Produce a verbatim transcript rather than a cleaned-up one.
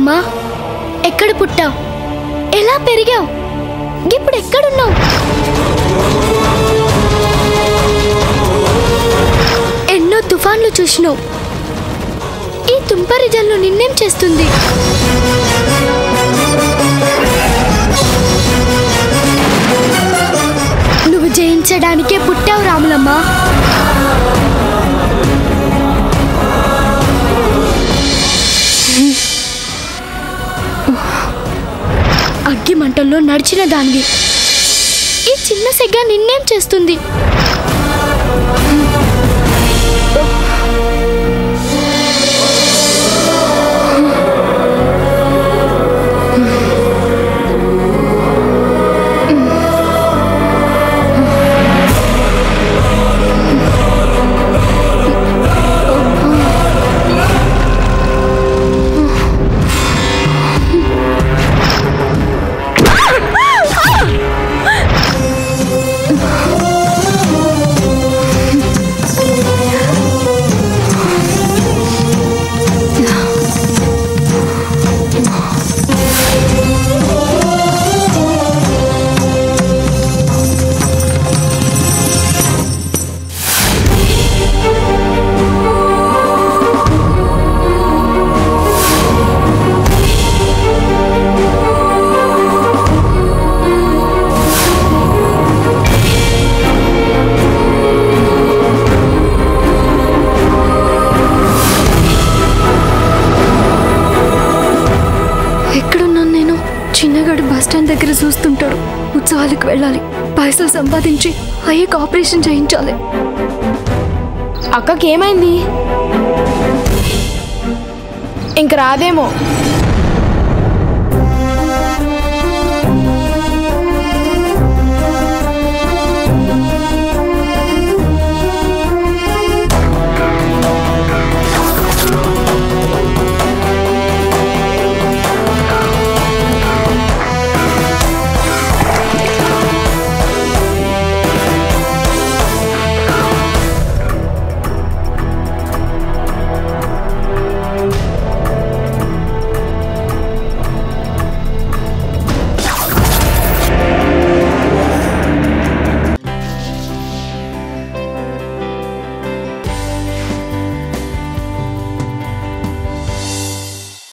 రాములమ్మ, ఎక్కడ పుట్టావు, ఎలా పెరిగావు, ఇప్పుడు ఎక్కడున్నావు? ఎన్నో తుఫాన్లు చూసినావు. ఈ తుంపరి జల్లు నిన్నేం చేస్తుంది? నువ్వు జయించడానికే పుట్టావు రాములమ్మ. అగ్గి మంటల్లో నడిచిన దానివి. ఈ చిన్న సెగ్గ నిన్నేం చేస్తుంది? దగ్గర చూస్తుంటాడు. ఉత్సవాలకు వెళ్ళాలి, పైసలు సంపాదించి అయ్యకు ఆపరేషన్ చేయించాలి. అక్కకి ఏమైంది? ఇంక రాదేమో.